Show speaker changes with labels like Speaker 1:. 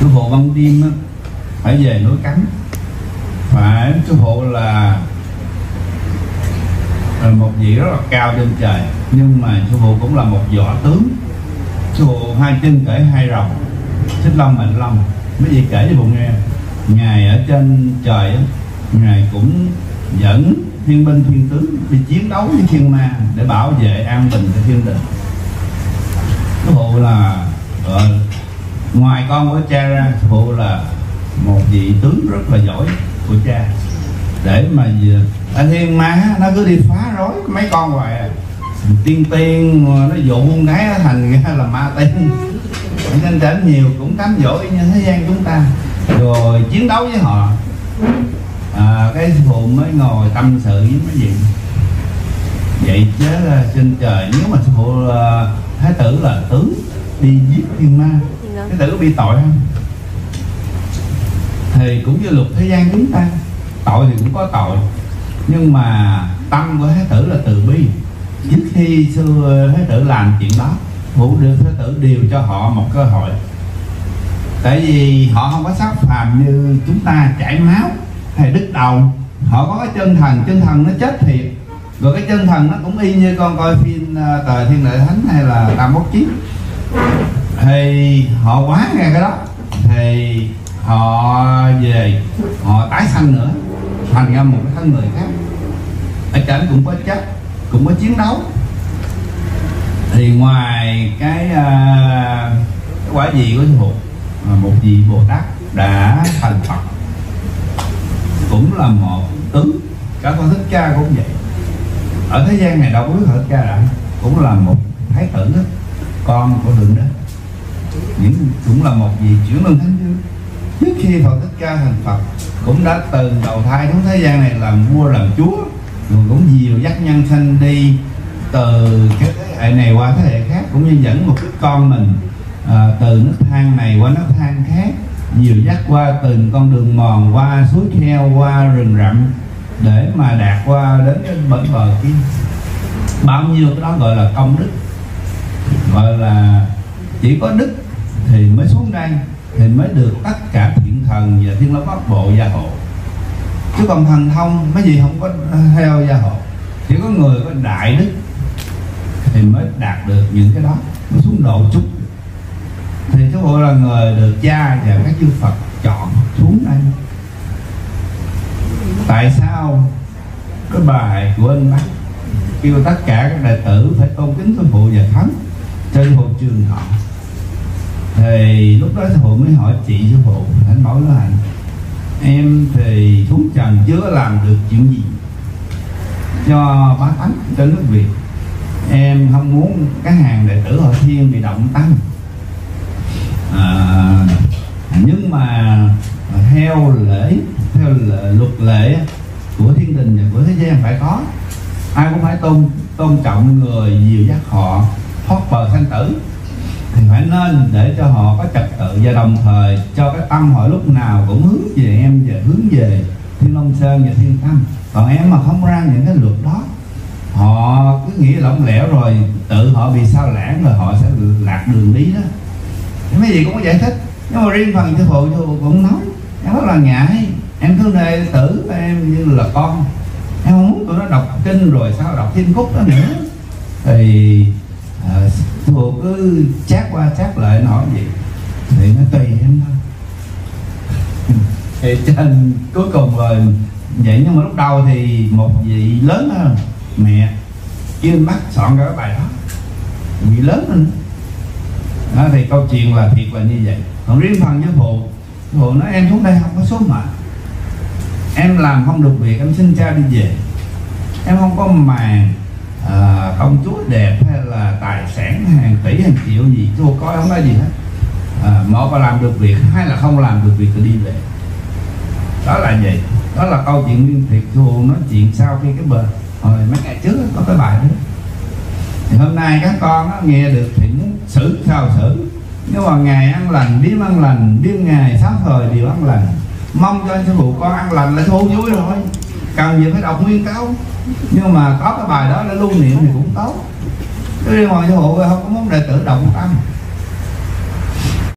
Speaker 1: sư phụ ban đêm á phải về núi Cấm, phải sư phụ là một vị rất là cao trên trời, nhưng mà sư phụ cũng là một võ tướng. Sư phụ hai chân cởi hai rồng, xích long mệnh long. Mấy vị kể cho phụ nghe, ngài ở trên trời á, ngài cũng dẫn thiên binh thiên tướng đi chiến đấu với thiên ma để bảo vệ an bình cho thiên đình. Sư phụ là ngoài con của cha ra, sư phụ là một vị tướng rất là giỏi của cha, để mà thiên ma nó cứ đi phá rối mấy con hoài à. Tiên nó dụ con gái nó thành ra là ma tiên, nên đến nhiều cũng cám dỗ như thế gian chúng ta, rồi chiến đấu với họ. Cái sư phụ mới ngồi tâm sự với mấy vị vậy chứ trên trời, nếu mà sư phụ thái tử là tướng đi giết thiên ma, thái tử có bị tội không? Thì cũng như luật thế gian chúng ta, tội thì cũng có tội, nhưng mà tâm của thái tử là từ bi. Trước khi xưa thái tử làm chuyện đó, phụ được thái tử điều cho họ một cơ hội, tại vì họ không có xác phàm như chúng ta chảy máu hay đứt đầu. Họ có cái chân thần nó chết thiệt, rồi cái chân thần nó cũng y như con coi phim Tờ Thiên Lệ Thánh hay là Tam Bốc Chiết, thì họ quá nghe cái đó, thì họ về họ tái sanh nữa, thành ra một cái thân người khác. Ở trển cũng có chết, cũng có chiến đấu. Thì ngoài cái quả vị của sư phụ, một vị Bồ Tát đã thành Phật, cũng là một tướng. Cả con Thích Ca cũng vậy. Ở thế gian này đâu có biết Thích Ca đã, cũng là một thái tử đó, con của Thượng Đế, cũng là một vị chuyển luân thánh vương. Trước khi Phật Thích Ca thành Phật, cũng đã từ đầu thai xuống thế gian này làm vua làm chúa, rồi cũng dìu dắt nhân sinh đi từ cái thế hệ này qua thế hệ khác, cũng như dẫn một cái con mình từ nước thang này qua nước thang khác, dìu dắt qua từng con đường mòn, qua suối kheo, qua rừng rậm, để mà đạt qua đến cái bển bờ kia. Bao nhiêu cái đó gọi là công đức, gọi là chỉ có đức thì mới xuống đây, thì mới được tất cả thiện thần và thiên long bát bộ gia hộ. Chứ còn thần thông mấy gì không có theo gia hộ, chỉ có người có đại đức thì mới đạt được những cái đó, mới xuống độ chút. Thì sư phụ là người được cha và các chư Phật chọn xuống đây. Tại sao cái bài của anh Bác kêu tất cả các đệ tử phải tôn kính sư phụ và thánh cho sư phụ trường thọ? Thì lúc đó sư phụ mới hỏi chị sư phụ, anh nói là em thì xuống trần chưa có làm được chuyện gì cho bá tánh, cho nước Việt. Em không muốn cái hàng đệ tử Hội Thiên bị động tâm, nhưng mà theo luật lệ của thiên đình và của thế gian phải có, ai cũng phải tôn trọng người, dìu dắt họ thoát bờ sanh tử, thì phải nên để cho họ có trật tự, và đồng thời cho cái tâm họ lúc nào cũng hướng về em và hướng về Thiên Long Sơn và Thiên Tâm. Còn em mà không ra những cái luật đó, họ cứ nghĩ lỏng lẻo rồi tự họ bị sao lãng, rồi họ sẽ lạc đường đi đó. Thì mấy gì cũng có giải thích, nhưng mà riêng phần sư phụ cũng nói em rất là ngại, em cứ nề tử em như là con, em không muốn tụi nó đọc kinh rồi sao đọc thiên khúc đó nữa. Thì sư phụ cứ chát qua chát lại nói gì thì nó tùy em thôi. Thì trên cuối cùng rồi vậy, nhưng mà lúc đầu thì một vị lớn hơn mẹ kêu anh Bắc soạn cái bài đó, vị lớn hơn đó. Thì câu chuyện là thiệt là như vậy. Còn riêng phần với sư phụ nói em xuống đây không có số mệnh, em làm không được việc em xin cha đi về, em không có màng công chúa đẹp hay là tài sản hàng tỷ hàng triệu gì, sư phụ coi không có gì hết. Một là làm được việc, hai là không làm được việc thì đi về. Đó là vậy. Đó là câu chuyện liên thiệt. Sư phụ nói chuyện sau khi cái bờ hồi mấy ngày trước có cái bài đó. Thì hôm nay các con nghe được thì muốn xử sao xử, nhưng mà ngày ăn lành, đêm ngày sáu thời đều ăn lành. Mong cho anh sư phụ con ăn lành là sư phụ vui rồi, cần gì phải đọc nguyên câu. Nhưng mà có cái bài đó để lưu niệm thì cũng tốt. Chứ mà sư phụ không có muốn đệ tử động tâm.